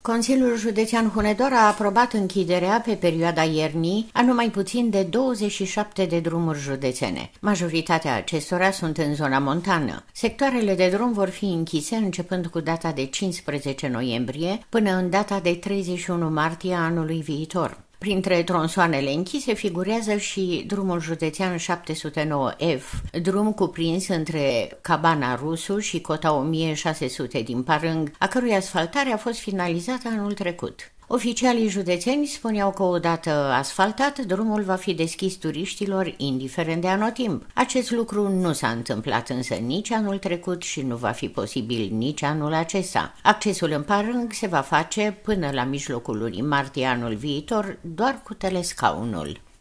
Consiliul Județean Hunedoara a aprobat închiderea pe perioada iernii a numai puțin de 27 de drumuri județene. Majoritatea acestora sunt în zona montană. Sectoarele de drum vor fi închise începând cu data de 15 noiembrie până în data de 31 martie anului viitor. Printre tronsoanele închise figurează și drumul județean 709F, drum cuprins între Cabana Rusu și cota 1600 din Parâng, a cărui asfaltare a fost finalizată anul trecut. Oficialii județeni spuneau că odată asfaltat, drumul va fi deschis turiștilor indiferent de anotimp. Acest lucru nu s-a întâmplat însă nici anul trecut și nu va fi posibil nici anul acesta. Accesul în Parâng se va face până la mijlocul lunii martie anul viitor doar cu telescaunul.